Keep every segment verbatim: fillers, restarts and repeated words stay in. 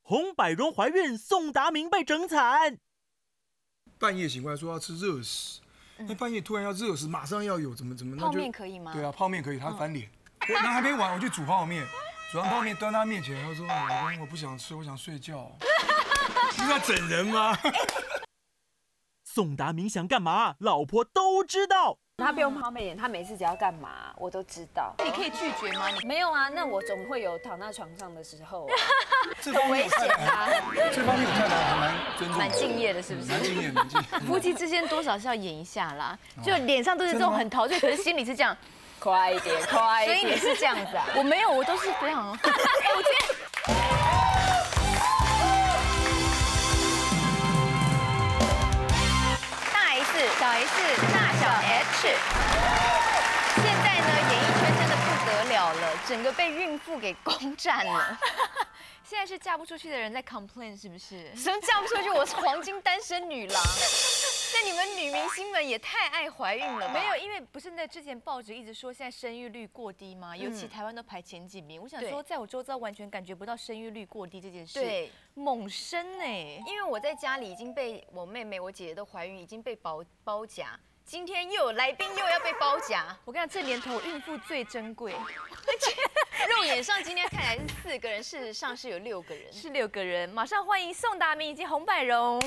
洪百荣怀孕，宋达明被整惨。 半夜醒过来说要吃热食，那、嗯、半夜突然要热食，马上要有怎么怎么？ 泡面可以吗？ 对啊，泡面可以，他翻脸。嗯、我那还没完，我去煮泡面，煮完泡面端他面前，他说：“老公，我不想吃，我想睡觉。”你是在整人吗？ 宋达明想干嘛，老婆都知道。 他不用泡面脸，他每次只要干嘛，我都知道。 你可以拒绝吗？ 没有啊，那我总会有躺在床上的时候、啊。 这方面我太太，这方面我太太还蛮尊重， 蛮敬业的，是不是？ 蛮敬业，蛮敬业。 夫妻之间多少是要演一下啦，就脸上都是这种很陶醉，可是心里是这样， 快一点，快一点。 所以你是这样子啊？我没有，我都是非常。哎，我今天。小 S 大小 H， 现在呢，演艺圈真的不得了了，整个被孕妇给攻占了。现在是嫁不出去的人在 complain 是不是？什么嫁不出去？我是黄金单身女郎。那你们女明星们也太爱怀孕了吧？没有，因为不是那之前报纸一直说现在生育率过低吗？尤其台湾都排前几名。我想说，在我周遭完全感觉不到生育率过低这件事。对，猛生哎！因为我在家里已经被我妹妹、我姐姐都怀孕，已经被包包夹。今天又有来宾又要被包夹，我跟你讲，这年头孕妇最珍贵。肉眼上今天看来是四个人，事实上是有六个人，是六个人。马上欢迎宋达明以及洪百荣。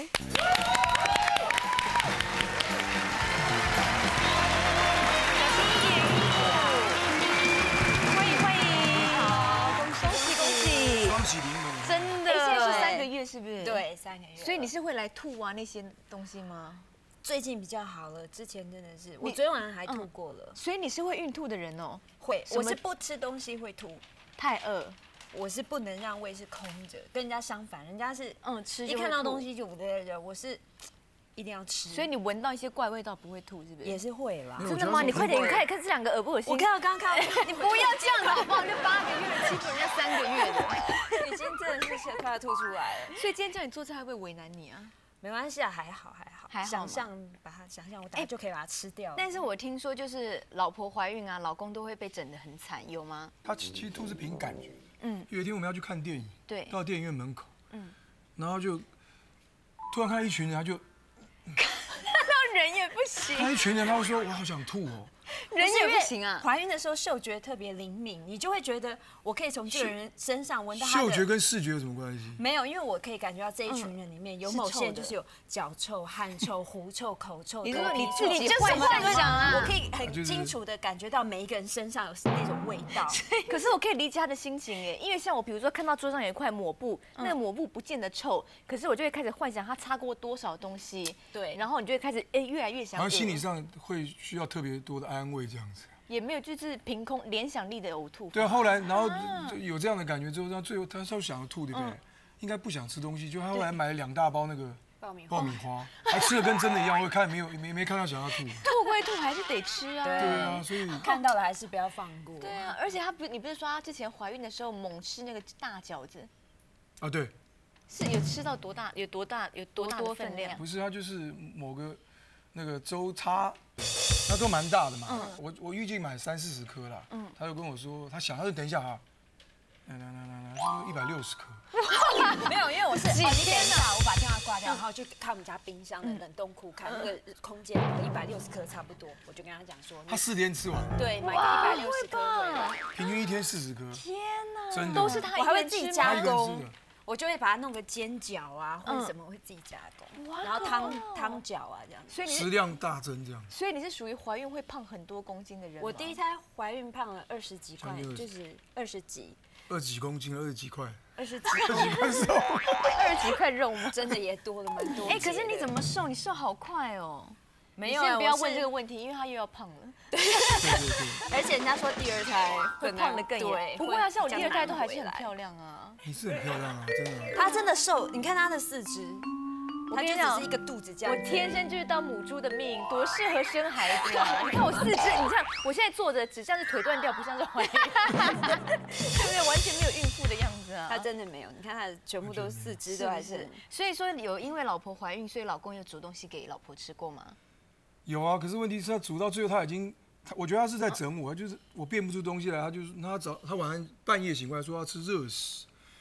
欢迎欢迎，好，恭喜恭喜， 双喜临门， 真的。哎，现在是三个月是不是？ 对，三个月。 所以你是会来吐啊那些东西吗？ 最近比较好了，之前真的是，我昨天晚上还吐过了。 嗯、所以你是会孕吐的人哦？ 会，我是不吃东西会吐， 太饿， 我是不能让胃是空着，跟人家相反，人家是嗯吃一看到东西就不对的，我是一定要吃。 所以你闻到一些怪味道不会吐是不是？ 也是会啦。 真的吗？你快点，你看看这两个恶不恶心？ 我看到刚刚看到， 你不要这样子好不好？就八个月欺负人家三个月的， 已经真的是快要吐出来了。 所以今天叫你做菜会不会为难你啊？ 没关系啊，还好还好， 还好想象把它想象我等下就可以把它吃掉。 但是我听说就是老婆怀孕啊，老公都会被整得很惨，有吗？ 他其实吐是凭感觉。嗯。有一天我们要去看电影， 对， 到电影院门口，嗯，然后就突然看到一群人，他就看到人也不行。 看一群人，他就说：“我好想吐哦。” 人也不行啊！ 怀孕的时候嗅觉特别灵敏，你就会觉得我可以从这个人身上闻到他的。 嗅觉跟视觉有什么关系？ 没有，因为我可以感觉到这一群人里面有某些人就是有脚臭、汗臭、狐臭、口臭。 你说你自己幻想啊？ 我可以很清楚的感觉到每一个人身上有那种味道。 可是我可以理解他的心情哎，因为像我，比如说看到桌上有一块抹布，那个抹布不见得臭，可是我就会开始幻想他擦过多少东西。对，然后你就会开始哎越来越想。 然后心理上会需要特别多的安慰这样子。 也没有，就是凭空联想力的呕吐。 对啊，后来然后有这样的感觉之后，他最后他稍想要吐，对不对？应该不想吃东西，就他后来买了两大包那个爆米爆米花，还吃的跟真的一样，我看没有没没看到想要吐。 吐归吐，还是得吃啊。 对啊，所以看到了还是不要放过。 对啊，而且他不，你不是说他之前怀孕的时候猛吃那个大饺子？ 啊，对。 是有吃到多大？有多大？有多大的分量？ 不是，他就是某个那个周差。那都蛮大的嘛，嗯、我我预计买三四十颗啦，嗯、他就跟我说他想，他说等一下哈，来来来来来，是一百六十颗。 没有，因为我是几天啊，我把电话挂掉，然后就看我们家冰箱的冷冻库，看那个空间一百六十颗差不多，我就跟他讲说， 他四天吃完， 对，买个一百六十颗回来， 平均一天四十颗。 天哪， 真的都是他， 我还会自己加工。 我就会把它弄个煎饺啊，或者什么会自己加工，然后汤汤饺啊这样子， 所以食量大增这样。 所以你是属于怀孕会胖很多公斤的人。 我第一胎怀孕胖了二十几块，就是二十几。 二十几公斤，二十几块。 二十几， 二十几块瘦， 二十几块肉真的也多了蛮多。 哎，可是你怎么瘦？你瘦好快哦。 没有， 先不要问这个问题，因为他又要胖了。 对对对，而且人家说第二胎会胖得更严。不会啊，像我第二胎都还是很漂亮啊。 你是很漂亮啊，真的。 她真的瘦，你看她的四肢，她就只是一个肚子这样。 我天生就是当母猪的命，多适合生孩子啊！你看我四肢，你看我现在坐着，只像是腿断掉，不像是怀孕，对不对？完全没有孕妇的样子啊。 她真的没有，你看她的全部都是四肢都还是。 所以说有因为老婆怀孕，所以老公有煮东西给老婆吃过吗？ 有啊，可是问题是他煮到最后他已经，他我觉得他是在整我，就是我变不出东西来，他就是他早他晚上半夜醒过来说要吃热食，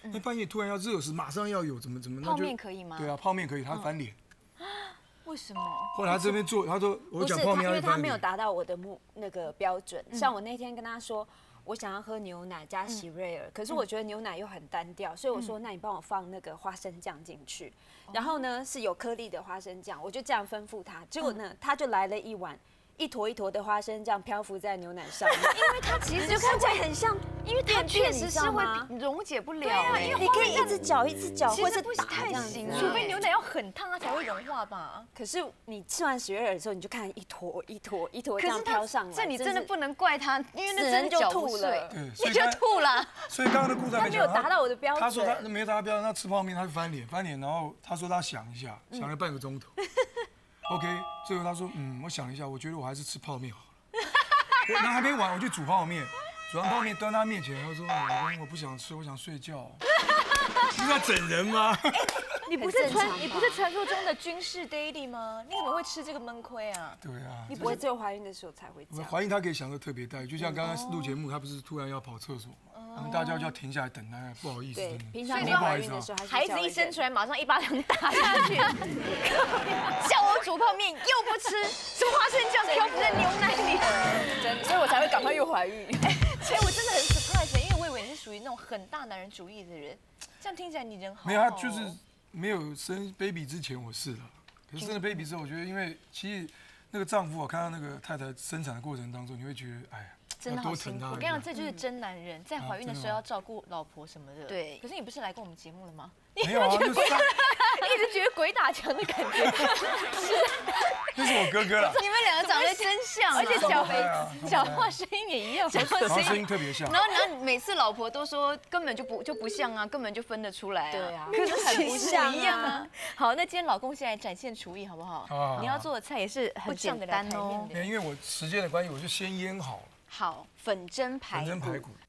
那半夜突然要热食，马上要有，怎么怎么？ 泡面可以吗？ 对啊，泡面可以，他翻脸。 为什么？ 后来他这边做，他说我不是他， 讲泡面， 因为他没有翻脸。 达到我的目那个标准。像我那天跟他说，我想要喝牛奶加喜瑞尔，可是我觉得牛奶又很单调，所以我说那你帮我放那个花生酱进去，然后呢是有颗粒的花生酱，我就这样吩咐他。结果呢，他就来了一碗。一坨一坨的花生酱漂浮在牛奶上面， 因为它其实就看起来很像， 因为它确实是会你溶解不了。 对啊，因为你可以一直搅一直搅，或是不打这样子太行，除非牛奶要很烫，它才会融化吧。 可是你吃完喜瑞尔的时候，你就看一坨一坨一坨这样可是它飘上来， 这你真的不能怪它，因为那死真的搅人就吐不碎了， 对，所你就以刚吐了。 所以刚刚的故事还他没有达到我的标准。 他说他没有达到标准，他吃泡面他就翻脸，翻脸，然后他说他想一下，想了半个钟头。OK， 最后他说嗯，我想了一下，我觉得我还是吃泡面好了。那还没完，我去煮泡面，煮完泡面端他面前，他说：“老公，我不想吃，我想睡觉。”你是在整人吗？ 你不是传你不是传说中的军事 Daily 吗？你怎么会吃这个闷亏啊？ 对啊， 你不会只有怀孕的时候才会这样。 我怀疑他可以享受特别待遇，就像刚刚录节目，他不是突然要跑厕所嘛，我们大家就要停下来等他，不好意思， 对， 真的。 平常不没怀孕的好意思啊时候还是孩子一生出来，马上一巴掌打下去，叫我煮泡面又不吃，什么花生酱漂浮在牛奶里， 真的，所以我才会赶快又怀孕。 所以我真的很 surprise， 因为我以为你是属于那种很大男人主义的人，这样听起来你人好好。 没有，他就是没有生 baby 之前我是了，可是生了 baby 之后，我觉得因为其实那个丈夫啊，看到那个太太生产的过程当中，你会觉得哎呀， 真的好辛苦。我跟你讲，这就是真男人，在怀孕的时候要照顾老婆什么的。对。可是你不是来过我们节目了吗？ 没有啊，那是一直觉得鬼打墙的感觉。 那是我哥哥啦。 你们两个长得真像，而且讲讲话声音也一样，讲话然后声音特别像。 然后然后每次老婆都说根本就不就不像啊，根本就分得出来啊。 对啊， 可是很不像一样啊。好，那今天老公现在展现厨艺好不好？ 好。 你要做的菜也是很简单哦。 因为我时间的关系，我就先腌好。 好，粉蒸排骨。 粉蒸排骨。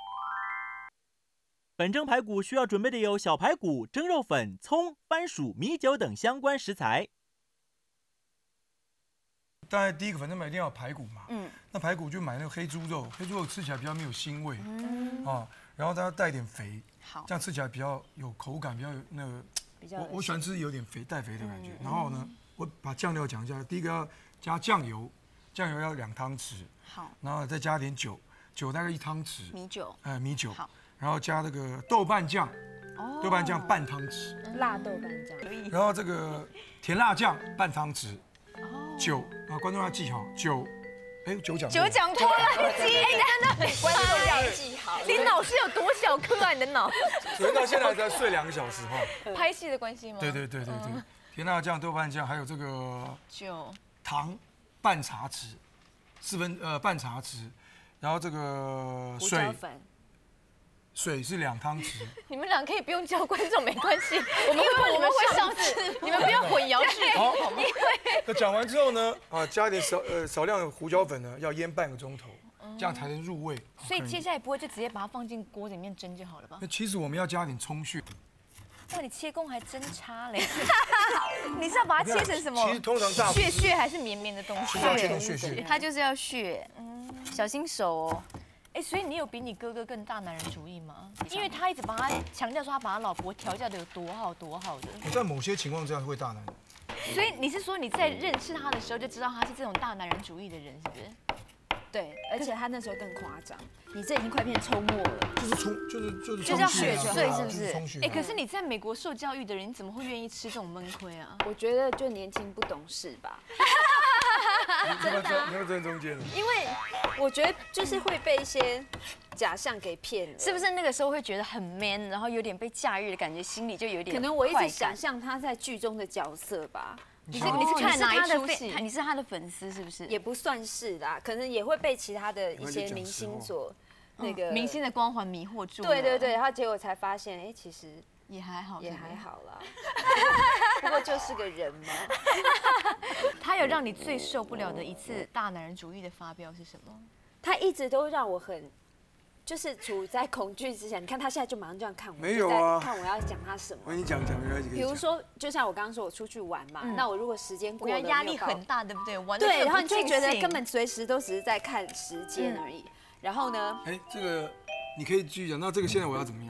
粉蒸排骨需要准备的有小排骨、蒸肉粉、葱、番薯、米酒等相关食材。 当然，第一个粉蒸排一定要有排骨嘛。 嗯。 那排骨就买那个黑猪肉，黑猪肉吃起来比较没有腥味。嗯。啊，然后它要带点肥。 好。 这样吃起来比较有口感，比较有那个。 比较。 我我喜欢吃有点肥带肥的感觉。然后呢，我把酱料讲一下。第一个要加酱油，酱油要两汤匙。 好。 然后再加点酒，酒大概一汤匙。 米酒。 哎，米酒。 好。 然后加那个豆瓣酱，豆瓣酱半汤匙， 辣豆瓣酱， 然后这个甜辣酱半汤匙，酒啊，观众要记好酒，哎，酒讲酒讲过了，记真的， 观众要记好。 你脑是有多小颗啊？你的脑？ 所以到现在才睡两个小时哈。 拍戏的关系吗？ 对对对对对，甜辣酱、豆瓣酱，还有这个酒糖半茶匙，四分呃半茶匙，然后这个水。水是两汤匙。 你们俩可以不用教观众，没关系，我们会我们会上次，你们不要混淆视听。 好，那讲完之后呢，啊，加一点少呃少量的胡椒粉呢，要腌半个钟头，这样才能入味。 所以接下来不会就直接把它放进锅里面蒸就好了吧？ 那其实我们要加点葱屑。 哇，你切工还真差嘞！你是要把它切成什么？ 其实通常大屑屑还是绵绵的东西？ 是要切成屑屑。 它就是要屑，嗯，小心手哦。哎，所以你有比你哥哥更大男人主义吗？因为他一直把他强调说他把他老婆调教的有多好多好的。 我在某些情况下会大男人。 所以你是说你在认识他的时候就知道他是这种大男人主义的人，是不是？ 对，而且他那时候更夸张，你这已经快变冲没了。 就是冲，就是就是就叫血碎，是不是？ 哎，可是你在美国受教育的人，你怎么会愿意吃这种闷亏啊？ 我觉得就年轻不懂事吧。 真的，你要站中间了。 因为我觉得就是会被一些假象给骗了， 是不是那个时候会觉得很 man， 然后有点被驾驭的感觉，心里就有点可能我一直想象他在剧中的角色吧。 你是你是看哪一出戏？你是他的粉丝是不是？ 也不算是啦，可能也会被其他的一些明星所那个明星的光环迷惑住。 对对对，然后结果才发现，哎，其实也还好， 也还好啦。不过就是个人嘛。 他有让你最受不了的一次大男人主义的发飙是什么？ 他一直都让我很，就是处在恐惧之前。你看他现在就马上这样看我， 没有啊， 看我要讲他什么。 我跟你讲讲， 比如说，就像我刚刚说，我出去玩嘛，那我如果时间过了， 压力很大，对不对？玩对，然后你就觉得根本随时都只是在看时间而已。然后呢？ 哎，这个你可以继续讲。那这个现在我要怎么样？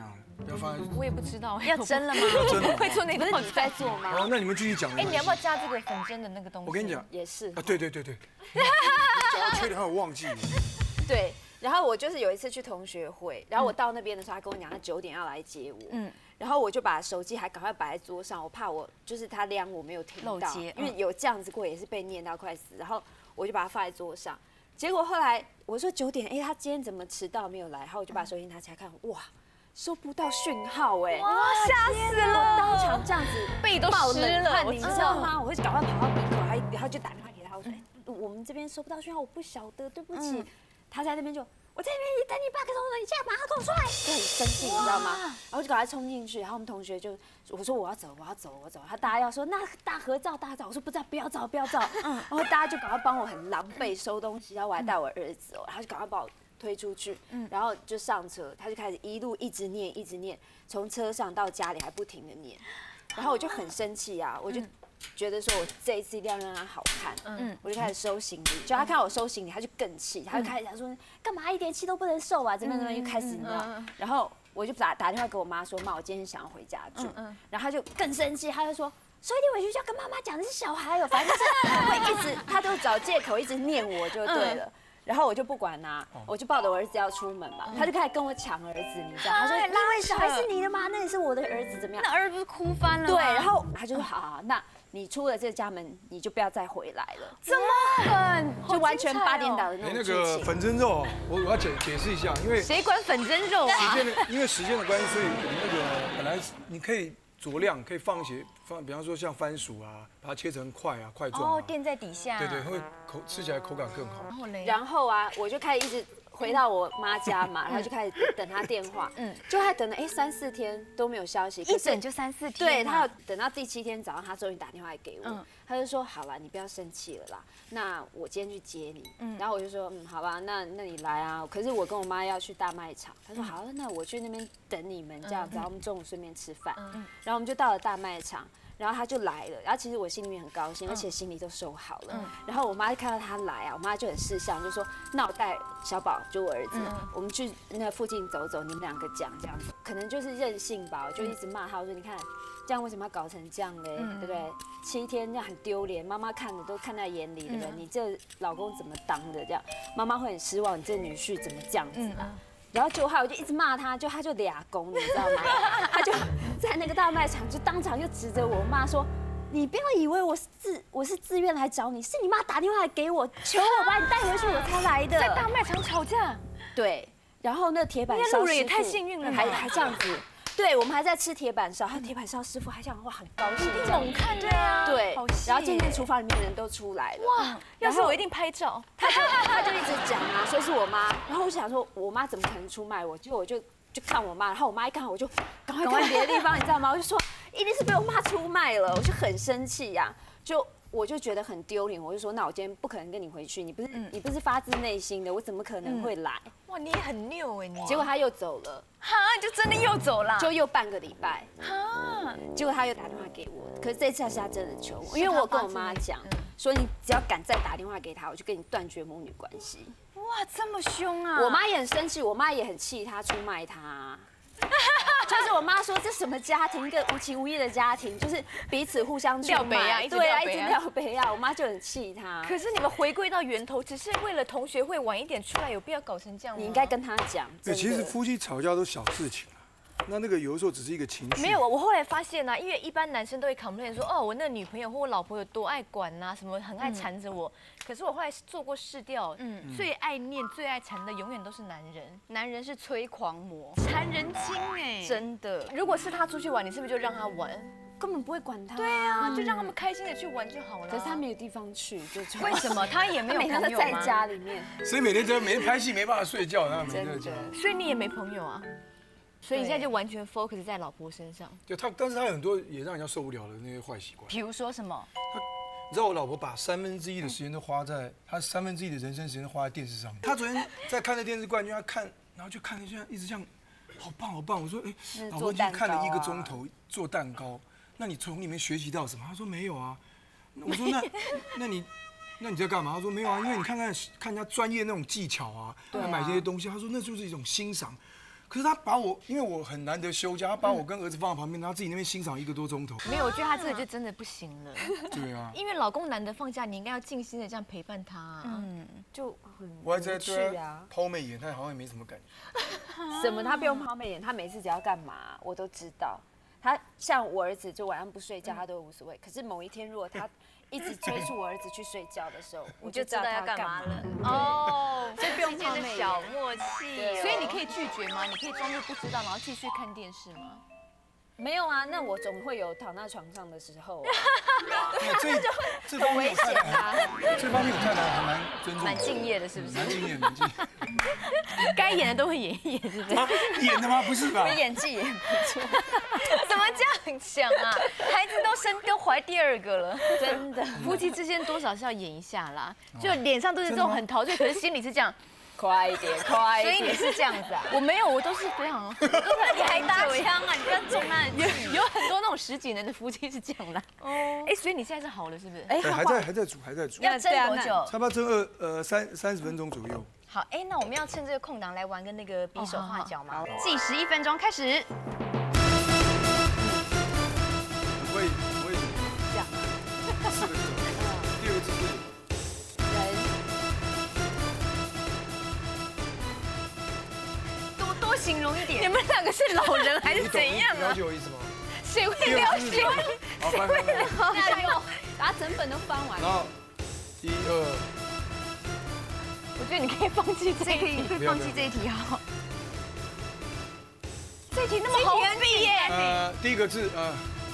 不要放在。 我也不知道， 要蒸了吗？ 真的会做那个不是你在做吗？ 哦，那你们继续讲。 哎，你要不要加这个粉蒸的那个东西？ 我跟你讲， 也是啊，对对对对，你讲到缺点，还有忘记。 对。然后我就是有一次去同学会，然后我到那边的时候，他跟我讲他九点要来接我，嗯，然后我就把手机还赶快摆在桌上，我怕我就是他亮我没有听到，因为有这样子过也是被念到快死，然后我就把它放在桌上，结果后来我说九点，哎，他今天怎么迟到没有来？然后我就把手机拿起来看，哇，收不到讯号，哎， 哇，吓死了！ 我当场这样子背都湿了， 你知道吗？我会赶快跑到门口，还然后就打电话给他，我说，哎，我们这边收不到讯号，我不晓得，对不起。他在那边就，我在那边等你半个钟头，你现在马上跟我出来，就很生气，你知道吗？然后就赶快冲进去，然后我们同学就我说我要走，我要走，我走。他大家要说那大合照，大合照，我说不知道，不要照，不要照。嗯，然后大家就赶快帮我很狼狈收东西，然后我还带我儿子哦，他就赶快把我推出去，然后就上车，他就开始一路一直念，一直念，从车上到家里还不停的念，然后我就很生气啊，我就。觉得说我这一次一定要让他好看，嗯，我就开始收行李，就他看我收行李，他就更气，他就开始说干嘛一点气都不能受啊，怎么怎么又开始你知道，然后我就打打电话给我妈说妈，我今天想要回家住，然后他就更生气，他就说说一点回去就要跟妈妈讲你是小孩哦，反正就是会一直他都找借口一直念我就对了。然后我就不管他，我就抱着我儿子要出门嘛，他就开始跟我抢儿子，你知道？他说：“那位小孩是你的吗？那也是我的儿子，怎么样？” 那儿子不是哭翻了？ 对，然后他就说：“好好，那你出了这家门，你就不要再回来了。” 这么狠， 就完全八点档的那那种剧情。 个粉蒸肉，我我要解解释一下，因为谁管粉蒸肉啊？ 时间的，因为时间的关系，所以那个本来你可以酌量，可以放一些放，比方说像番薯啊，把它切成块啊，块状。 哦，垫在底下。 对对，会口吃起来口感更好。 然后嘞， 然后啊，我就开始一直回到我妈家嘛，然后就开始等她电话，嗯，就还等了哎三四天都没有消息， 一整就三四天。 对，她有等到第七天早上，她终于打电话给我，她就说好了，你不要生气了啦，那我今天去接你，然后我就说嗯好吧，那那你来啊，可是我跟我妈要去大卖场，她说好，那我去那边等你们这样子，然后我们中午顺便吃饭，然后我们就到了大卖场。然后他就来了，然后其实我心里面很高兴，而且行李都收好了。然后我妈就看到他来啊，我妈就很识相，就说：“那我带小宝，就我儿子，我们去那附近走走，你们两个讲这样子。”可能就是任性吧，我就一直骂他，我说：“你看，这样为什么要搞成这样嘞？对不对？七天这样很丢脸，妈妈看的都看在眼里，对不对？你这老公怎么当的？这样妈妈会很失望，你这女婿怎么这样子啊？”然后就害我就一直骂他，就他就俩公，你知道吗？他就在那个大卖场就当场就指着我妈说：“你不要以为我是自我是自愿来找你，是你妈打电话来给我，求我把你带回去，我才来的。” 在大卖场吵架。 对，然后那铁板烧路人也太幸运了， 还还这样子。对，我们还在吃铁板烧，还有铁板烧师傅还这样哇，很高兴这样。 猛看对啊， 对，然后渐渐厨房里面的人都出来了。哇， 要是我一定拍照。 他就他就一直讲啊，说是我妈，然后我就想说，我妈怎么可能出卖我？结果我就就看我妈，然后我妈一看我就赶快看别的地方，你知道吗？我就说一定是被我妈出卖了，我就很生气呀，就。我就觉得很丢脸，我就说那我今天不可能跟你回去，你不是你不是发自内心的，我怎么可能会来？ 哇，你也很拗哎你。 结果他又走了， 哈，就真的又走了， 就又半个礼拜，哈，结果他又打电话给我，可是这次是他真的求我，因为我跟我妈讲，说你只要敢再打电话给他，我就跟你断绝母女关系。 哇，这么凶啊！ 我妈也很生气，我妈也很气他出卖他。就是我妈说这什么家庭，一个无情无义的家庭，就是彼此互相出卖，对啊，一直撂杯啊，我妈就很气他。 可是你们回归到源头，只是为了同学会晚一点出来，有必要搞成这样吗？ 你应该跟他讲。 对，其实夫妻吵架都小事情啊，那那个有的时候只是一个情绪。 没有，我后来发现呢，因为一般男生都会 complain 说，哦，我那个女朋友或我老婆有多爱管呐，什么很爱缠着我。可是我后来做过试调，嗯，最爱念、最爱缠的永远都是男人， 男人是催狂魔、 缠人精哎，真的。如果是他出去玩，你是不是就让他玩？ 根本不会管他。 对啊，就让他们开心的去玩就好了。 可是他没有地方去，就为什么他也没有朋友吗？ 每天在家里面， 所以每天在每天拍戏没办法睡觉，然后每天在家。 所以你也没朋友啊？所以你现在就完全 focus 在老婆身上。 就他，但是他有很多也让人家受不了的那些坏习惯。 比如说什么？ 你知道我老婆把三分之一的时间都花在她三分之一的人生时间都花在电视上面。她昨天在看那电视冠军，她看，然后就看了，就一直这样，好棒好棒。我说，哎，老婆已经看了一个钟头做蛋糕，那你从里面学习到什么？她说没有啊。我说那那你那你在干嘛？她说没有啊，因为你看看看人家专业那种技巧啊，买这些东西，她说那就是一种欣赏。 可是他把我，因为我很难得休假，他把我跟儿子放在旁边，他自己那边欣赏一个多钟头。 没有，我觉得他这个就真的不行了。 对啊， 因为老公难得放假，你应该要尽心的这样陪伴他、啊。嗯， 就很我还在无趣对啊。 抛媚眼，他好像也没什么感觉。 什么？他不用抛媚眼，他每次只要干嘛，我都知道。他像我儿子，就晚上不睡觉，他都无所谓。可是某一天，如果他一直催促我儿子去睡觉的时候，我就知道他要干嘛了。 哦， 所以不用之间的抛媚眼小默契。 对所以你可以拒绝吗？你可以装作不知道，然后继续看电视吗？ 没有啊，那我总会有躺在床上的时候啊。 这这方面危险啊！ 这方面我太太还蛮尊重， 蛮敬业的，是不是？ 蛮敬业，蛮敬业。 该演的都会演一演，是不是？ 啊演的吗？不是吧？ 我演技也不错。怎么这样讲啊？孩子都生都怀第二个了， 真的， 夫妻之间多少是要演一下啦。就脸上都是这种很陶醉，可是心里是这样。 快一点，快一点。 所以你是这样子啊？我没有，我都是非常，我都是你还搭腔啊？你不要中他的有有很多那种十几年的夫妻是这样的。哦。哎，所以你现在是好了，是不是？ 哎， 对，还在还在煮，还在煮， 要蒸多久？ 差不多蒸二呃三三十分钟左右。 好，哎，那我们要趁这个空档来玩个那个比手画脚嘛。计时一分钟，开始。 我会我会这样。 四个字，第二个字是人。 多多形容一点。你们两个是老人还是怎样啊？ 了解我意思吗？ 谁会了解？ 好，翻翻翻。 那就把整本都翻完。 然后一二。 我觉得你可以放弃这一题，可以放弃这一题好。这一题那么好背耶！ 呃，第一个字呃，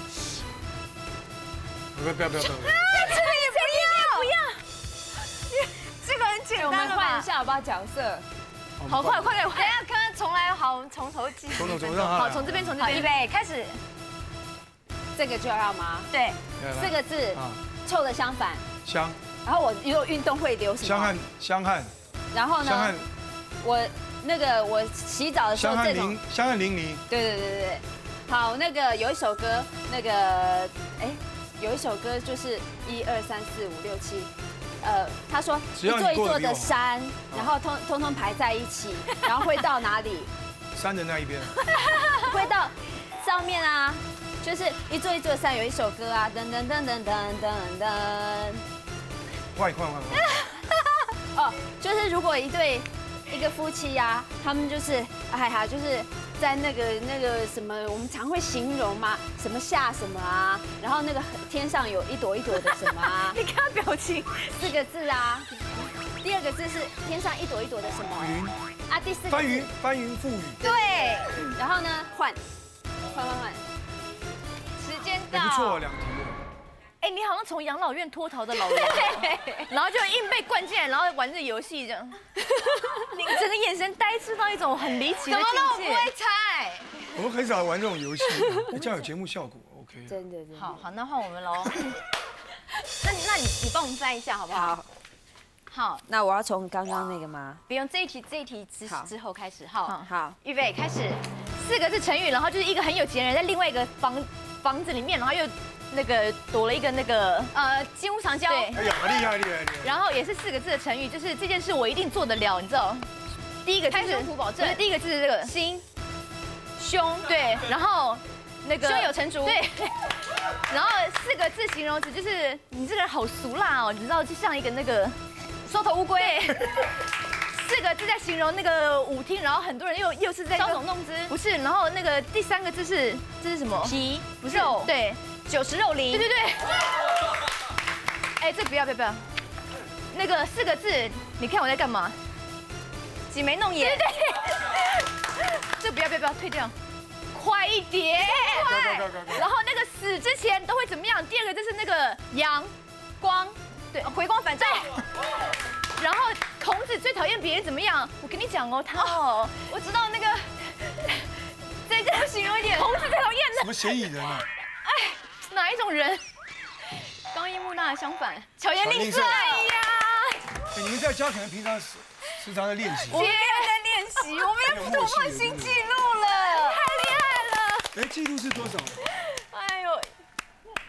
不要不要不要不要！ 这个也不要不要，这个很简我们单了吧？ 换一下好不好角色？ 好快快点，等下刚刚重来，好，我们从头计。 从头从上。 好，从这边从这边。预备开始。 这个就要吗？ 对， 四个字，臭的相反。 香。 然后我如果运动会流什么？ 香汗香汗。 然后呢？ 香汗。 我那个我洗澡的时候这种。 香汗淋漓。 对对对对。好，那个有一首歌，那个哎，有一首歌就是一二三四五六七，呃，他说一座一座的山，然后通通通排在一起，然后会到哪里？ 山的那一边。 会到上面啊，就是一座一座的山，有一首歌啊，噔噔噔噔噔噔噔。 快快快快！哦，就是如果一对一个夫妻呀，他们就是哎呀，就是在那个那个什么，我们常会形容嘛，什么下什么啊，然后那个天上有一朵一朵的什么啊？ 你看表情， 四个字啊。第二个字是天上一朵一朵的什么？ 云。 啊，第四个翻云翻云覆雨。 对。 然后呢，换换换换。 时间到。 不错，两题。 哎，你好像从养老院脱逃的老人，然后就硬被灌进来，然后玩这游戏这样，你整个眼神呆滞到一种很离奇的境界。怎么那么不会猜？ 我们很少玩这种游戏，这样有节目效果 ，OK。 真的真的。 好好，那换我们喽。那那你你帮我们猜一下好不好？ 好。 好， 那我要从刚刚那个吗？ 不用，这一题这一题之之后开始。好， 好， 预备开始。四个字成语，然后就是一个很有钱人在另外一个房房子里面，然后又。那个躲了一个那个呃金屋藏娇，对， 哎呀，厉害厉害厉害！ 然后也是四个字的成语，就是这件事我一定做得了，你知道？第一个开胸脯保证，不是第一个字是这个心胸，对，然后那个胸有成竹，对，然后四个字形容词就是你这个人好俗辣哦，你知道就像一个那个缩头乌龟。四个字在形容那个舞厅，然后很多人又又是在搔首弄姿，不是，然后那个第三个字是这是什么？皮不是肉，对。酒食肉林，对对对。哎，这不要不要不要，那个四个字，你看我在干嘛？挤眉弄眼，对对。这不要不要不要，退掉，快一点，快。然后那个死之前都会怎么样？第二个就是那个阳光，对，回光返照。然后孔子最讨厌别人怎么样？我跟你讲哦，他哦，我知道那个，再这样形容一点，孔子最讨厌的。 什么嫌疑人啊？ 哎。哪一种人？刚毅木讷的相反，巧言令色。哎呀！ 哎，你们在家可能平常时时常在练习。 我们也在练习，我们要突破新纪录了，太厉害了！ 哎，纪录是多少？ 哎呦，我们刚刚打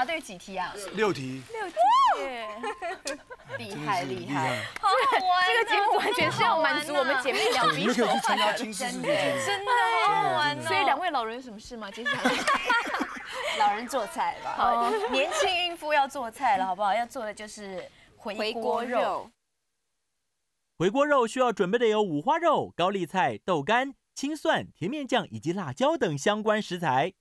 答对几题啊？ 六题， 六题耶！ 厉害厉害。 好好玩，这个节目完全是要满足我们姐妹俩你们可以比手去参加画金氏世脚， 界纪录。 真的好好玩哦。所以两位老人有什么事吗？接下来老人做菜吧。 好，年轻孕妇要做菜了，好不好？要做的就是回回锅肉。 锅肉， 回锅肉需要准备的有五花肉、高丽菜、豆干、青蒜、甜面酱以及辣椒等相关食材。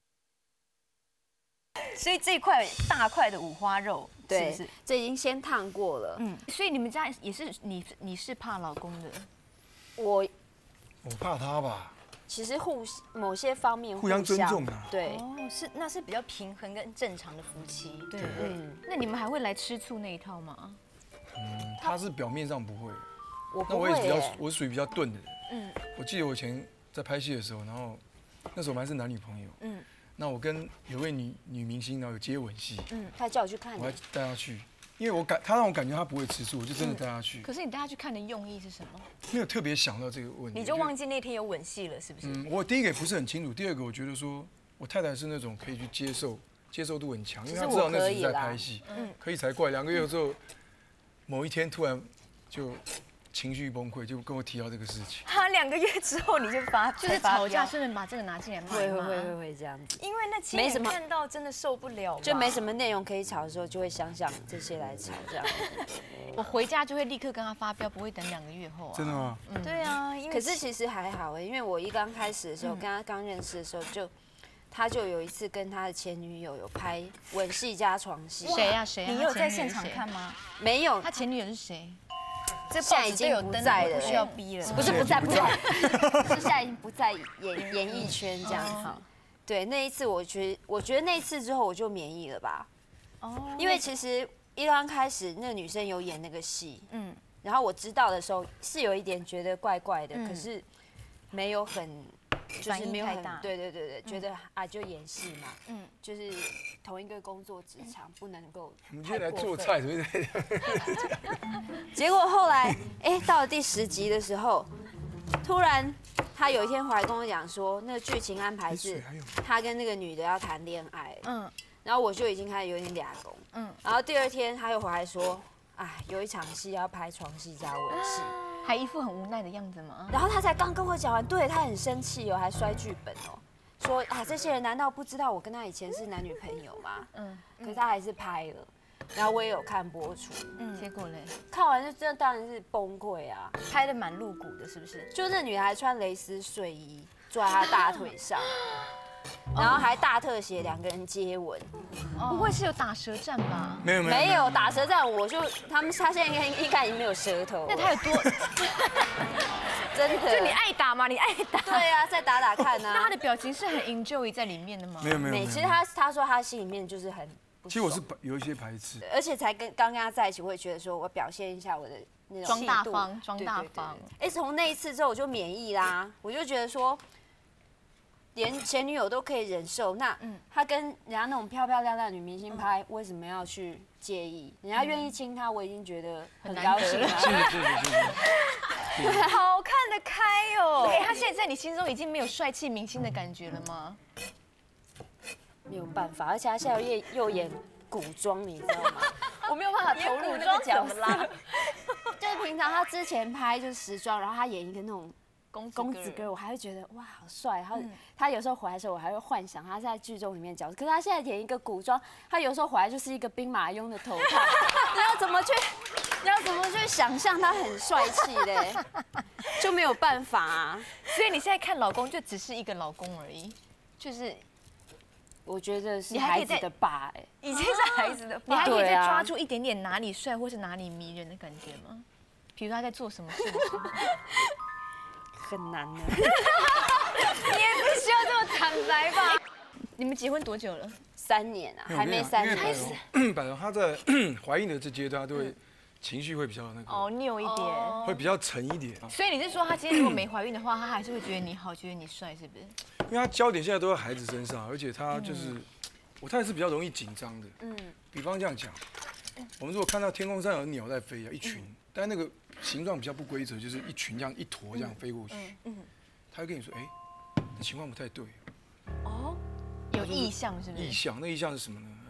所以这一块大块的五花肉，是对不是？， 这已经先烫过了。 嗯， 所以你们家也是你你是怕老公的， 我我怕他吧， 其实互某些方面互相尊重啊。 对， 哦，是那是比较平衡跟正常的夫妻。 对对嗯， 那你们还会来吃醋那一套吗？ 嗯，他是表面上不会， 我不会那我也是比较耶， 我是属于比较钝的人。 嗯我记得我以前在拍戏的时候，然后那时候我们还是男女朋友。 嗯那我跟有位女女明星，然后有接吻戏， 他叫我去看我还你， 带她去，因为我感她让我感觉她不会吃醋，我就真的带她去， 可是你带他去看的用意是什么？ 没有特别想到这个问题。 你就忘记那天有吻戏了，是不是？ 嗯，我第一个也不是很清楚，第二个我觉得说我太太是那种可以去接受，接受度很强，因为她知道那是在拍戏， 嗯可以才怪。两个月之后，某一天突然就情绪崩溃，就跟我提到这个事情。 他两个月之后你就发就是才发吵架， 飙顺便把这个拿进来骂会一骂。 会会会会这样子， 因为那亲眼没什么看到真的受不了吧， 就没什么内容可以吵的时候，就会想想这些来吵这样。 我回家就会立刻跟他发飙，不会等两个月后啊。 真的吗？ 对啊，因为可是其实还好哎，因为我一刚开始的时候，跟他刚认识的时候，就他就有一次跟他的前女友有拍吻戏加床戏， 谁呀谁呀？ 你有他前女友在现场是谁看？吗？ 没有， 他前女友是谁？ 这现在已报纸都有经不登在了不需要逼了。 不是不在不在， 不是现在已经不在演演艺圈这样子。对，那一次我觉我觉得那一次之后我就免疫了吧， 哦， 因为其实一刚开始那个女生有演那个戏， 嗯， 然后我知道的时候是有一点觉得怪怪的， 嗯可是没有很。就是反应没有很太大对对对对，觉得啊就演戏嘛， 嗯嗯，就是同一个工作职场不能够我们今天来太过分。 做菜，对不对？ 结果后来，哎，到了第十集的时候，突然他有一天回来跟我讲说，那个剧情安排是还有他跟那个女的要谈恋爱， 嗯然后我就已经开始有点俩公， 嗯嗯，然后第二天他又回来说，哎，有一场戏要拍床戏加吻戏， 还一副很无奈的样子吗？ 然后他才刚跟我讲完，对他很生气哦，还摔剧本哦，说啊这些人难道不知道我跟他以前是男女朋友吗？ 嗯， 可是他还是拍了，然后我也有看播出， 嗯， 结果嘞？ 看完就这当然是崩溃啊。 拍的蛮露骨的，是不是？ 就那女孩穿蕾丝睡衣坐在他大腿上，然后还大特写两个人接吻， 不会是有打舌战吧？ 没有没有没有打舌战，我就他们他现在应该应该已经没有舌头了， 那他有多？ 真的， 就你爱打吗？你爱打？ 对啊，再打打看那他啊。 的表情是很 enjoy 在里面的吗？ 没有没有没有。 每其实他他说他心里面就是很不爽， 其实我是有一些排斥， 而且才跟刚跟他在一起，我也觉得说我表现一下我的那种装大气度方装大对对对方对哎，从那一次之后我就免疫啦，我就觉得说。连前女友都可以忍受，那他跟人家那种漂漂亮亮的女明星拍，为什么要去介意？人家愿意亲他，我已经觉得很高兴谢谢了。 谢谢谢谢。 好看得开哦。 哎，他现在在你心中已经没有帅气明星的感觉了吗？ 没有办法，而且他现在又又演古装，你知道吗？我没有办法投入那装个角色怎么啦。 就是平常他之前拍就是时装，然后他演一个那种公子公子哥，我还会觉得哇好帅。他他有时候回来的时候，我还会幻想他在剧中里面的角色。可是他现在演一个古装，他有时候回来就是一个兵马俑的头套，你要怎么去？你要怎么去想象他很帅气嘞？就没有办法啊。 所以你现在看老公就只是一个老公而已，就是我觉得是你还可以再孩子的爸哎。 已经是孩子的爸你还可以再对啊抓住一点点哪里帅或是哪里迷人的感觉吗？比如他在做什么事的时候， 很难呢。 你也不需要这么坦白吧？你们结婚多久了？ 三年啊，还没三年。 因为百荣，百荣她在怀孕的这阶段，她都会情绪会比较那个， 哦，拗一点。 会比较沉一点。 所以你是说，他今天如果没怀孕的话，他还是会觉得你好，觉得你帅，是不是？ 因为她焦点现在都在孩子身上，而且她就是，我太太是比较容易紧张的。嗯，比方这样讲，我们如果看到天空上有鸟在飞啊，一群，但那个形状比较不规则，就是一群这样一坨这样飞过去，嗯，她会跟你说，哎，这情况不太对。 有意向是不是？ 意向，那意向是什么呢？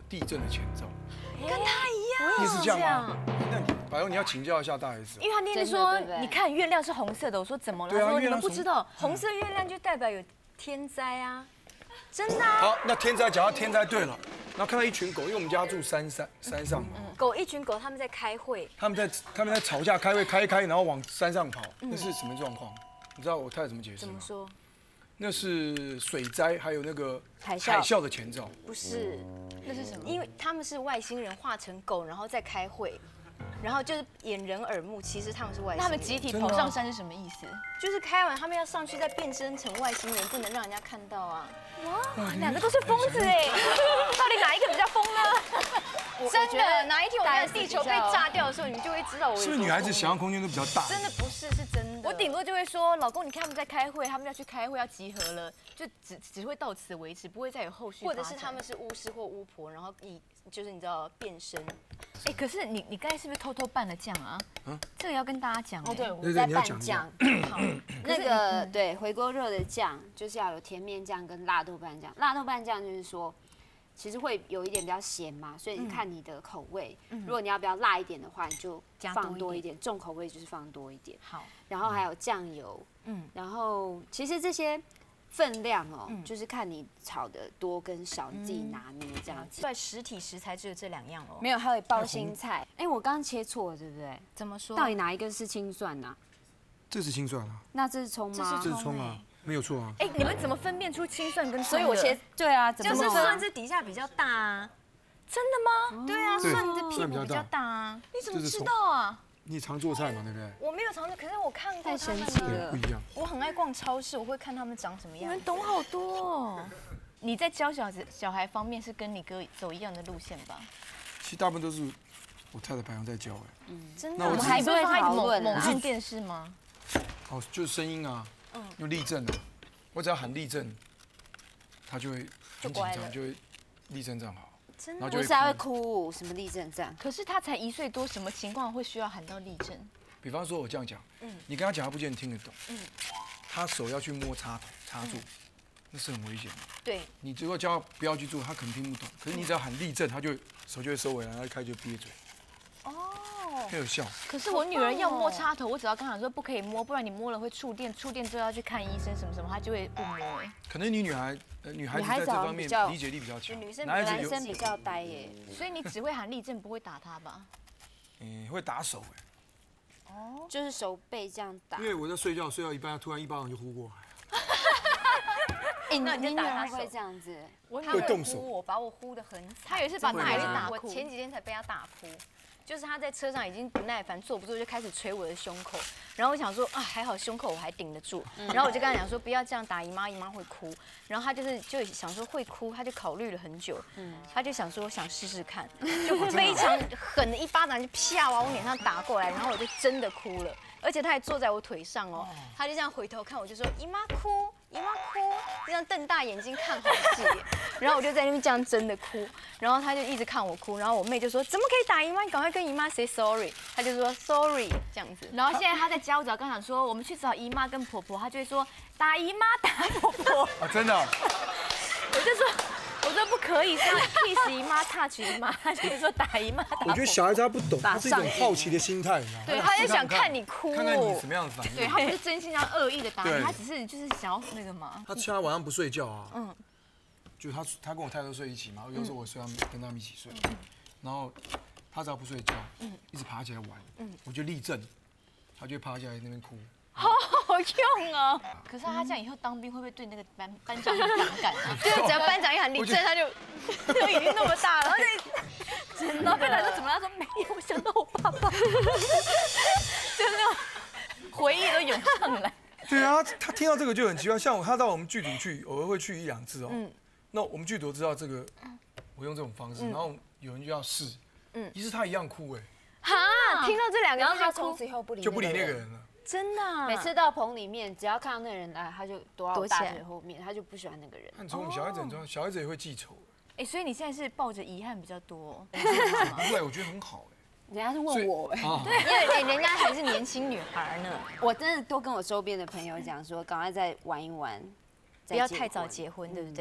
地震的前兆。 跟他一样， 你也是这样吗？那你百荣你要请教一下大 S， 因为他那天说，你看月亮是红色的，我说怎么了？他说你们不知道，红色月亮就代表有天灾啊，真的。 好，那天灾讲到天灾，对了，然后看到一群狗，因为我们家住山上山上嘛， 狗一群狗他们在开会， 他们在他们在吵架开会开一开，然后往山上跑，那是什么状况？你知道我太太怎么解释吗？ 怎么说？ 那是水灾，还有那个海啸海啸的前兆。 不是，那是什么？因为他们是外星人化成狗，然后再开会，然后就是掩人耳目，其实他们是外星人。 那他们集体跑上山是什么意思？ 就是开完他们要上去再变身成外星人，不能让人家看到啊。 哇，两个都是疯子哎，到底哪一个比较疯呢？ 真的，哪一天我们的的地球被炸掉的时候，你们就会知道我。 是不是女孩子想象空间都比较大？ 真的不是，是真的。我顶多就会说，老公，你看他们在开会，他们要去开会，要集合了，就只只会到此为止，不会再有后续。或者是他们是巫师或巫婆，然后以就是你知道变身。哎，可是你你刚才是不是偷偷拌了酱啊？嗯，这个要跟大家讲。 哦，对，我对在你要讲拌酱。好，那个对回锅肉的酱就是要有甜面酱跟辣豆瓣酱。辣豆瓣酱就是说，其实会有一点比较咸嘛，所以你看你的口味。如果你要比较辣一点的话，你就放多一点；重口味就是放多一点。 好， 然后还有酱油。嗯，然后其实这些分量哦，就是看你炒的多跟少，你自己拿捏这样子。 对，实体食材只有这两样哦。 没有，还有包心菜。哎，我刚刚切错了，对不对？ 怎么说？ 到底哪一个是青蒜呢？ 这是青蒜啊， 那这是葱吗？ 这是葱啊，没有错啊。 哎，你们怎么分辨出青蒜跟葱？ 所以我切对啊，怎么就是弄啊蒜子底下比较大啊。真的吗？对啊， 对蒜的屁蒜比较大股比较大啊。你怎么知这是葱道啊？ 你也常做菜嘛，对不对？ 我没有尝试，可是我看过太他们对， 神奇了不一样。 我很爱逛超市，我会看他们长什么样。 你们懂好多哦。 你在教小子小孩方面是跟你哥走一样的路线吧？ 其实大部分都是我太太白羊在教哎。 真的， 那我只是们还不会讨论啊猛看电视吗？ 哦，就是声音啊，用立正啊，我只要喊立正，他就会很紧张，就会立正站好。 真的， 不是还会哭，什么立正站？ 可是他才一岁多，什么情况会需要喊到立正？ 比方说，我这样讲，你跟他讲，他不见得听得懂。他手要去摸插头、插座，那是很危险的。 对， 你如果叫他不要去做，他可能听不懂。可是你只要喊立正，他就手就会收回来，然后一开就憋嘴。哦，很有效。 可是我女儿要摸插头，我只要跟她说不可以摸，不然你摸了会触电，触电之后要去看医生什么什么，她就会不摸。哎， 可能你女孩，呃，女孩子在这方面理解力比较强， 女生男孩子有男生比较呆耶。 所以你只会喊立正，不会打她吧？ 嗯，会打手哎。 哦，就是手背这样打。 因为我在睡觉，睡到一半，突然一巴掌就呼过来。 哎， 那你就你打他手女儿会这样子？ 我会动手我把我呼得很惨。 他有一次把我大人打我哭。 前几天才被他打哭，就是他在车上已经不耐烦，坐不住就开始捶我的胸口。然后我想说啊，还好胸口我还顶得住。然后我就跟他讲说，不要这样打姨妈，姨妈会哭。然后他就是就想说会哭，他就考虑了很久。他就想说想试试看，就非常狠的一巴掌就啪往我脸上打过来，然后我就真的哭了。而且他还坐在我腿上哦，他就这样回头看我，就说姨妈哭，姨妈哭，这样瞪大眼睛看好戏。然后我就在那边这样真的哭，然后他就一直看我哭，然后我妹就说怎么可以打姨妈？你赶快跟姨妈 say sorry。他就说 sorry 这样子。然后现在他在家，我只要刚想说我们去找姨妈跟婆婆，他就会说打姨妈打婆婆。 啊，真的。 我就说。我说不可以，他 kiss 姨妈 touch 姨妈，他就说打姨妈。 我觉得小孩子他不懂，他是一种好奇的心态，你知道吗？ 对，他就想看你哭， 看看你什么样的反应。 对，他不是真心要恶意的打你， 对他只是就是想要那个嘛。 他趁他晚上不睡觉啊，嗯，就他他跟我太太睡一起嘛，有时候我睡他们跟他们一起睡，然后他只要不睡觉，嗯，一直爬起来玩，嗯，我就立正，他就会趴下来那边哭。 好好用哦！可是他这样以后当兵会不会对那个班班长很反感啊？对，只要班长一喊立正，他就都已经那么大了，真的。班长说怎么了？他说没有，我想到我爸爸，就那种回忆都涌上来。 对啊，他听到这个就很奇怪。像我，他到我们剧组去，偶尔会去一两次哦。嗯。那我们剧组知道这个，我用这种方式，然后有人就要试，嗯，于是他一样哭哎。 哈，听到这两个， 然后他从此以后不理就不理那个人了。 真的、啊， 每次到棚里面，只要看到那个人来，他就躲到我大腿后面，他就不喜欢那个人。 看从我们小孩子很重要，小孩子也会记仇。 哎，所以你现在是抱着遗憾比较多。 不会，我觉得很好哎。 人家是问我哎， 对，因为哎，人家还是年轻女孩呢。 我真的都跟我周边的朋友讲说，赶快再玩一玩， 不要太早结婚，对不对？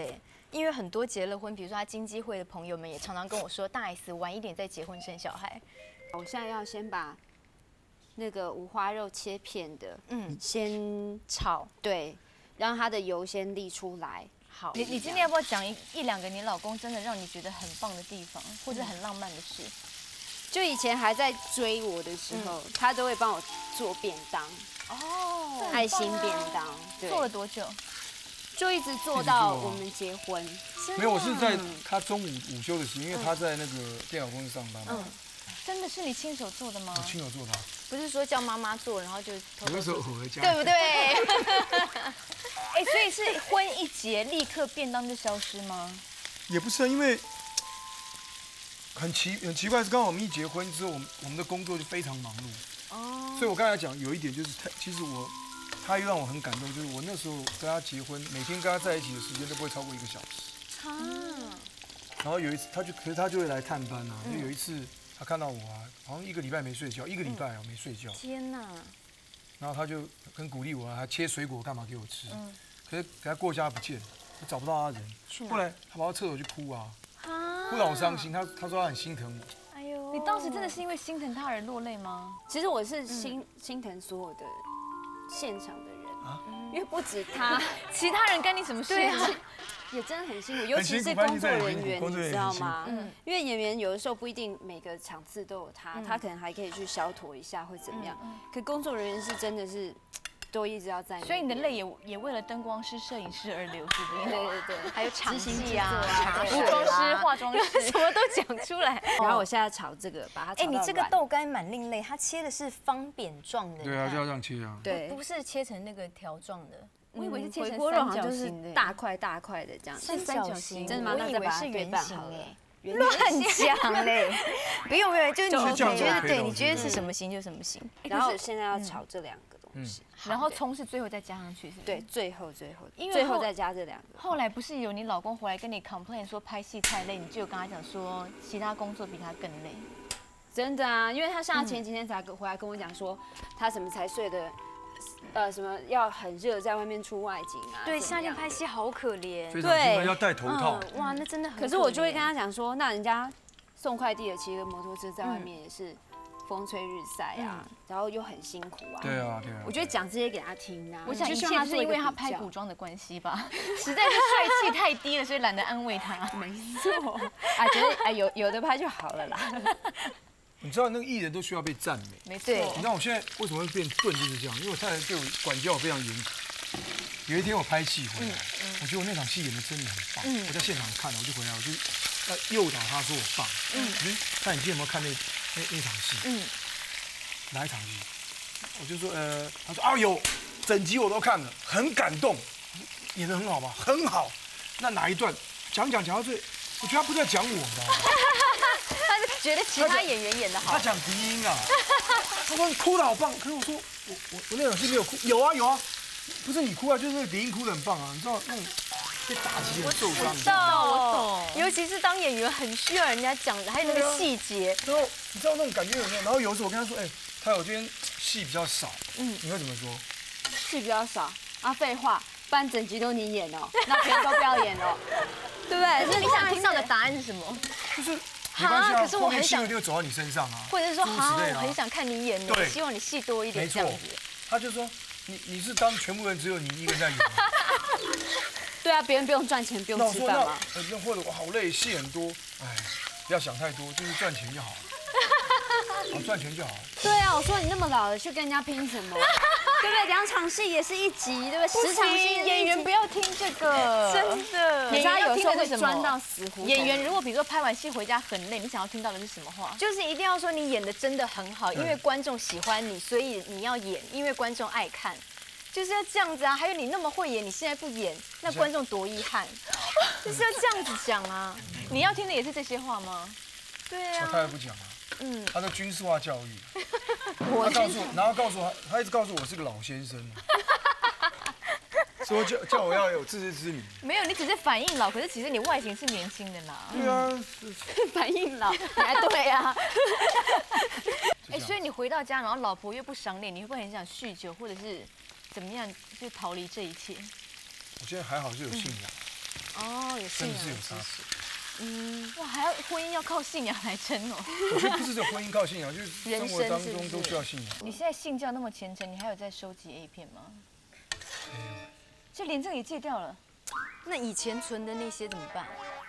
因为很多结了婚，比如说他经纪会的朋友们也常常跟我说，大 S 晚一点再结婚生小孩。 我现在要先把那个五花肉切片的， 嗯， 先炒， 对，让它的油先沥出来。 好，你你今天要不要讲一一两个你老公真的让你觉得很棒的地方，或者很浪漫的事？ 就以前还在追我的时候，他都会帮我做便当， 哦， 爱心便当，对， 做了多久？ 就一直做到我们结婚。 没有，我是在他中午午休的时候，因为他在那个电脑公司上班嘛。 嗯，真的是你亲手做的吗？ 我亲手做的。 不是说叫妈妈做，然后就偷偷有的时候我回家， 对不对？哎，所以是婚一结立刻便当就消失吗？ 也不是啊，因为很奇很奇怪，是刚好我们一结婚之后，我们我们的工作就非常忙碌。哦。所以我刚才讲有一点就是，他其实我。他又让我很感动，就是我那时候跟他结婚，每天跟他在一起的时间都不会超过一个小时。啊。然后有一次，他就可是他就会来探班啊。就有一次他看到我啊，好像一个礼拜没睡觉，一个礼拜啊没睡觉。 天哪！ 然后他就很鼓励我啊，还切水果干嘛给我吃。嗯。可是给他过一下他不见了，我找不到他人。后来他跑到厕所去哭啊，哭得好伤心。他他说他很心疼我。 哎呦，你当时真的是因为心疼他而落泪吗？ 其实我是心心疼所有的。现场的人啊，因为不止他， 其他人干你什么事啊？ 也真的很辛苦，尤其是工作人员，你知道吗？嗯，因为演员有的时候不一定每个场次都有他，他可能还可以去消脱一下或怎么样。可工作人员是真的是都一直要在， 所以你的泪也也为了灯光师、摄影师而流，是不是？ 对对对， 还有场记啊、 服装师、化妆师，什么都讲出来。 然后我现在炒这个，把它炒到软。 哎，你这个豆干蛮另类，它切的是方扁状的。 对啊，就要这样切啊。 对， 不是切成那个条状的。我以为是切成回锅肉，好像就三角形是大块大块的这样。 是三角形， 真的吗？ 我以为是圆形哎。 乱讲嘞，不用不用，就是你觉得对，你你觉得是什么形就什么形。 然后现在要炒这两个东西， 然后葱是最后再加上去，是不是？ 对，最后最后， 因为最后再加这两个。 后来不是有你老公回来跟你 complain 说拍戏太累，你就有跟他讲说其他工作比他更累。 真的啊，因为他像他前几天才回来跟我讲说，他什么才睡的。呃，什么要很热，在外面出外景啊？ 对，夏天拍戏好可怜。 对，要戴头套。 哇，那真的很。 可是我就会跟他讲说，那人家送快递的骑个摩托车在外面也是风吹日晒啊，然后又很辛苦啊。 对啊，对啊。 我就会讲这些给他听啊。 我想一切是因为他拍古装的关系吧，实在是帅气太低了，所以懒得安慰他。 没错。啊，觉得哎有有的拍就好了啦。 你知道那个艺人都需要被赞美， 没错。 你知道我现在为什么会变钝就是这样，因为我太太对我管教非常严格。有一天我拍戏回来，我觉得我那场戏演的真的很棒，我在现场看了，我就回来，我就要诱导他说我棒。嗯，看你今天有没有看那那那场戏？嗯，哪一场戏？我就说呃，他说啊有，整集我都看了，很感动，演得很好吧？很好。那哪一段？讲讲讲到最，我觉得他不是在讲我，你知道吗？ 他是觉得其他演员演得好。 他讲鼻音啊，他说哭得好棒，可是我说我我我那场戏没有哭，有啊有啊，不是你哭啊，就是那个鼻音哭得很棒啊，你知道那种被打击很受伤。 我知道，我懂。尤其是当演员很需要人家讲的，还有那个细节。 然后你知道那种感觉有没有？然后有时候我跟他说，哎，他有今天戏比较少，嗯，你会怎么说？ 戏比较少啊，废话，不然整集都你演哦，那别人都不要演哦，对不对？ 那你想听到的答案是什么？ 就是。没关系啊， 可是我很想， 一定会走到你身上啊， 或者是说，好，我很想看你演的，希望你戏多一点， 没错。他就说，你你是当全部人只有你一个人在演， 对啊，别人不用赚钱，不用吃饭嘛。 那或者我好累，戏很多，哎，不要想太多，就是赚钱就好了，好赚钱就好了。 对啊，我说你那么老了，去跟人家拼什么？对不对？两场戏也是一集，对不对？十场戏演员不要听这个，真的。 演员有时候会钻到死胡同。 演员如果比如说拍完戏回家很累，你想要听到的是什么话？就是一定要说你演的真的很好，因为观众喜欢你，所以你要演，因为观众爱看，就是要这样子啊。还有你那么会演，你现在不演，那观众多遗憾。就是要这样子讲啊。你要听的也是这些话吗？对啊。 他也不讲啊。嗯，他的军事化教育，他告诉我，然后告诉他，他一直告诉我是个老先生，说叫叫我要有自知之明。 没有，你只是反应老，可是其实你外形是年轻的啦。 对啊， 反应老，你还对啊。 哎，所以你回到家，然后老婆又不赏脸，你会不会很想酗酒，或者是怎么样，就逃离这一切？ 我现在还好是有信仰。 哦，有信仰真的是有差支持。 嗯，哇，还要婚姻要靠信仰来撑哦。 我觉得不是只有婚姻靠信仰，就是生活当中都需要信仰。 你现在信教那么虔诚，你还有在收集 A 片吗？ 没有。 就连这个也戒掉了。 那以前存的那些怎么办？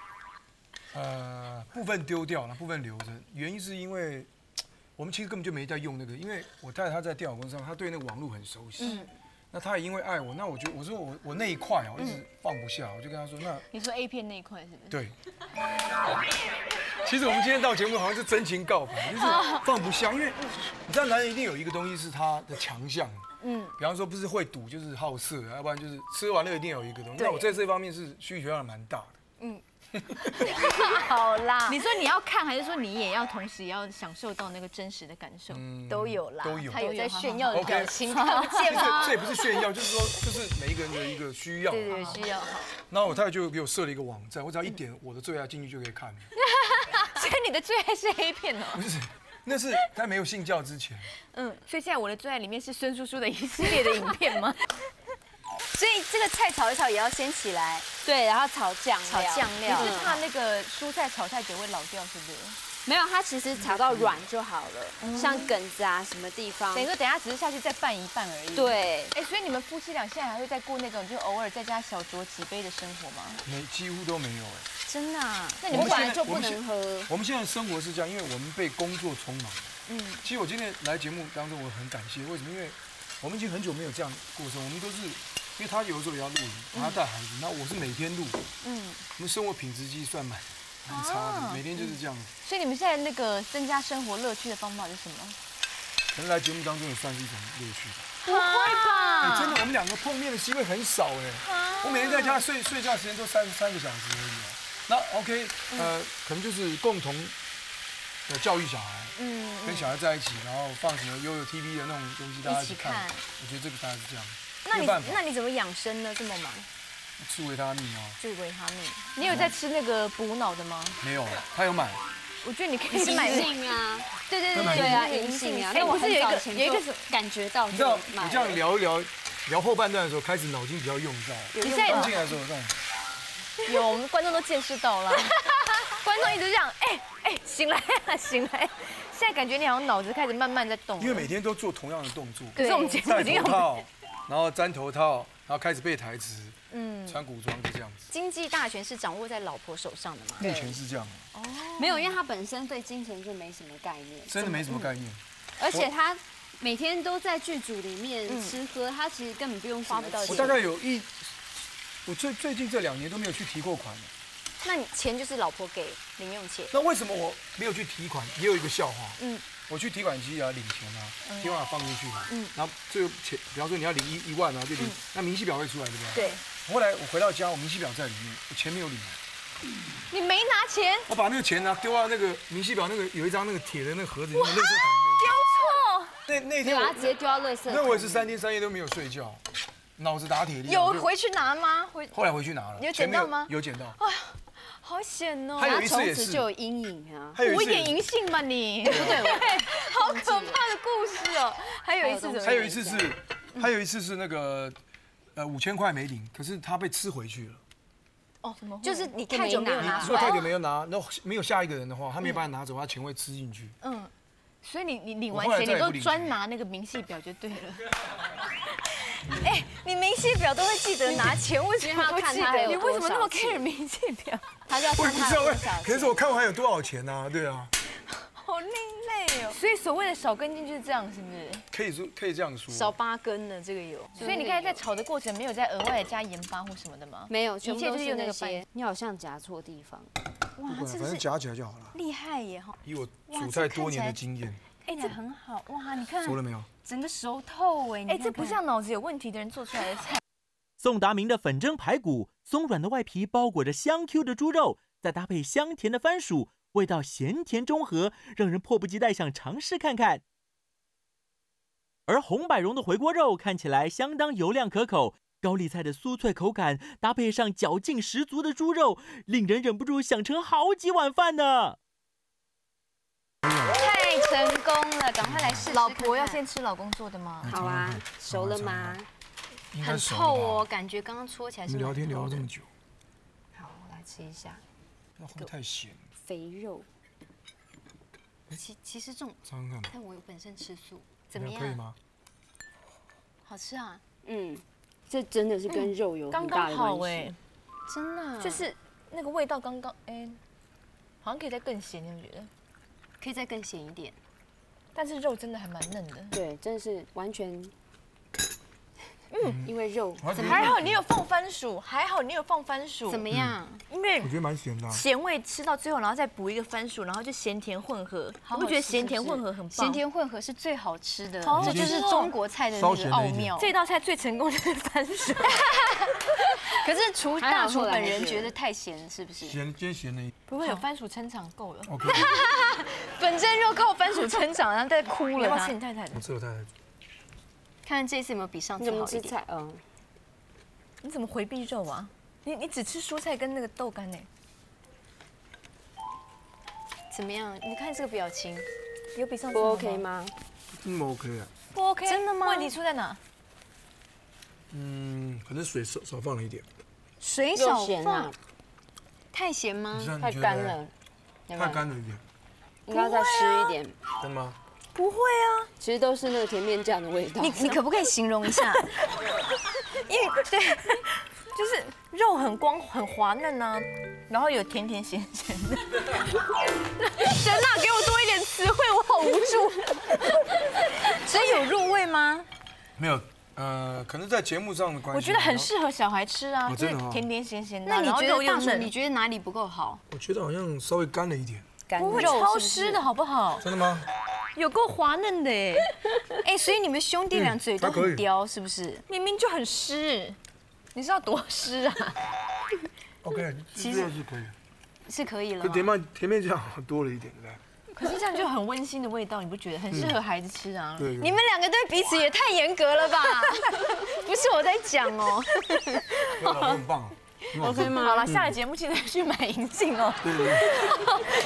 呃，部分丢掉了，部分留着。原因是因为我们其实根本就没在用那个，因为我太太她在电脑公司上，她对那个网络很熟悉。嗯。那她也因为爱我，那我就我说我我那一块啊，我一直放不下，我就跟她说那。 你说 A 片那一块是不是？ 对。其实我们今天到节目好像是真情告白，就是放不下，因为你知道男人一定有一个东西是他的强项。嗯。比方说不是会赌就是好色，要不然就是吃完了一定有一个东西。那我在这方面是需求量蛮大的。嗯。 好啦，你说你要看，还是说你也要同时也要享受到那个真实的感受？ 嗯， 都有啦， 都有。 他有在炫耀的表情，看不见吗？这也不是炫耀，就是说，就是每一个人的一个需要。 对对，需要。 然后我太太就给我设了一个网站，我只要一点我的最爱进去就可以看。 所以你的最爱是 A 片哦？ 不是，那是在没有信教之前。 嗯，所以现在我的最爱里面是孙叔叔的一系列的影片吗？ 所以这个菜炒一炒也要先起来，对，然后炒酱炒酱料。 你是怕那个蔬菜炒太久会老掉，是不是？ 没有，它其实炒到软就好了，像梗子啊什么地方。 等于说等下只是下去再拌一拌而已。 对。 哎，所以你们夫妻俩现在还会再过那种就偶尔在家小酌几杯的生活吗？ 没，几乎都没有哎。 真的啊？ 那你们本来就不能喝。 我们现在生活是这样，因为我们被工作充满。嗯。其实我今天来节目当中，我很感谢，为什么？因为我们已经很久没有这样过生活，我们都是。因为他有的时候也要录影，他带孩子，那我是每天录，嗯，我们生活品质其实算蛮蛮差的，每天就是这样。 所以你们现在那个增加生活乐趣的方法是什么？ 可能来节目当中也算是一种乐趣吧。 不会吧？ 哎，真的，我们两个碰面的机会很少哎，我每天在家睡睡觉时间都三三个小时而已啊。那 OK， 呃，可能就是共同的教育小孩，嗯，跟小孩在一起，然后放什么悠悠 T V 的那种东西，大家一起看。我觉得这个大概是这样。 那你那你怎么养生呢？这么忙？ 吃维他命啊。 吃维他命。你有在吃那个补脑的吗？ 没有，他有买。 我觉得你可以买银杏啊。对对对对啊，银杏啊。那我很早前就感觉到。 你知道我这样聊一聊，聊后半段的时候，开始脑筋比较用到。 你现在进来的时候，这样。 有，我们观众都见识到了。观众一直这样，哎哎，醒来啊，醒来！现在感觉你好像脑子开始慢慢在动。 因为每天都做同样的动作。 可是我们节目已经有。 然后粘头套，然后开始背台词，嗯，穿古装就这样子。 经济大权是掌握在老婆手上的吗？ 目前是这样。 哦，没有，因为他本身对金钱就没什么概念， 真的没什么概念。 而且他每天都在剧组里面吃喝，他其实根本不用花不到钱。 我大概有一，我最最近这两年都没有去提过款了。 那你钱就是老婆给零用钱？ 那为什么我没有去提款？也有一个笑话。嗯。我去提款机也要领钱啊，提款放进去嘛，嗯，然后这个钱，比方说你要领一一万啊，就领，那明细表会出来，对不对？ 对。 后来我回到家，我明细表在里面，我钱没有领。 你没拿钱？ 我把那个钱呢丢到那个明细表那个有一张那个铁的那个盒子里面，垃圾桶里面。 丢错。 那那天我直接丢到垃圾桶。 那我也是三天三夜都没有睡觉，脑子打铁。 有回去拿吗？回。 后来回去拿了。 有捡到吗？ 有捡到。 好险哦！ 还有一次也是， 就有阴影啊。 我一点银杏吧你，对不对？好可怕的故事哦！还有一次怎么？ 还有一次是，还有一次是那个，呃，五千块没领，可是他被吃回去了。 哦，怎么？ 就是你太久没有拿， 如果太久没有拿，然后没有下一个人的话，他没有把它拿走，他钱会吃进去。嗯， 所以你你领完钱，你都专拿那个明细表就对了。哎，你明细表都会记得拿钱，为什么不记得？你为什么那么 care 明细表？ 他就要看他有多少钱。 可是我看完还有多少钱呢？对啊。 好另类哦。所以所谓的少根筋就是这样，是不是？ 可以说可以这样说。 少八根的这个有。 所以你看在炒的过程没有再额外加盐巴或什么的吗？ 没有，全部都是那些。你好像夹错地方。 哇，反正夹起来就好了。 厉害耶哈！ 以我煮菜多年的经验。 哎，这很好哇！你看熟了没有？ 整个熟透哎！哎，这不像脑子有问题的人做出来的菜。 宋达明的粉蒸排骨，松软的外皮包裹着香 Q 的猪肉，再搭配香甜的番薯，味道咸甜中和，让人迫不及待想尝试看看。而红百荣的回锅肉看起来相当油亮可口，高丽菜的酥脆口感搭配上嚼劲十足的猪肉，令人忍不住想盛好几碗饭呢。 太成功了，赶快来试试。老婆要先吃老公做的吗？ 好啊，熟了吗？ 很臭哦，感觉刚刚搓起来是。 你聊天聊了这么久。 好， 吃一下那会不会太咸？ 肥肉。 其其实这种， 尝尝看， 但我本身吃素， 怎么样？ 可以吗？ 好吃啊， 嗯，这真的是跟肉有刚很大刚的关系。 好哎， 真的啊就是那个味道刚刚哎，好像可以再更咸，你们觉得？ 可以再更咸一点。 但是肉真的还蛮嫩的。 对，真的是完全，嗯，因为肉怎还好你有放番薯，还好你有放番薯， 怎么样？ 因为我觉得蛮咸的啊。 咸味吃到最后，然后再补一个番薯，然后就咸甜混合， 好你不觉得吃咸甜是不是混合很棒？ 咸甜混合是最好吃的好， 这就是中国菜的那个奥妙。 这道菜最成功就是番薯。 可是厨还好大厨后来还是本人觉得太咸，是不是？ 咸兼咸的一不会有番薯撑场够了， ，OK。 本身肉靠番薯撑场，然后再哭了它你要不要吃。你太太的我？这个太太看这次有没有比上你怎么次好一点？ 吃菜？嗯， 你怎么回避肉啊？你你只吃蔬菜跟那个豆干呢？ 怎么样？你看这个表情， 有比上次不好 OK？吗？ 嗯 OK 啊。 不 OK， 真的吗问题出在哪？ 嗯，可能水少少放了一点。 水少又咸放啊，， 太咸吗你？这样太你觉得呢， 干了，有没太有？ 干了一点， 应该要再湿一点。 真的吗？ 不会啊， 其实都是那个甜面酱的味道。 你你可不可以形容一下？ 因为对，就是肉很光很滑嫩啊，然后有甜甜咸咸的。神啊，给我多一点词汇，我好无助。 所以有入味吗？ 没有，呃，可能在节目上的关系。 我觉得很适合小孩吃啊，就哦真的哦是甜甜咸咸的那啊，然后你觉得大厨， 肉又嫩你，觉得哪里不够好？ 我觉得好像稍微干了一点。 干不会肉超湿的好不好？ 真的吗？ 有够滑嫩的哎， 哎，所以你们兄弟俩嘴都还可以很刁，是不是？ 明明就很湿，你知道多湿啊？ OK，其实是可以。 是可以了吗。 可甜面甜面酱多了一点，对不对？ 可是这样就很温馨的味道，你不觉得很适合孩子吃啊？ 对。 你们两个对彼此也太严格了吧？不是我在讲哦。 老婆很棒。 OK 吗？好了，下了节目记得去买银镜哦。 对对对。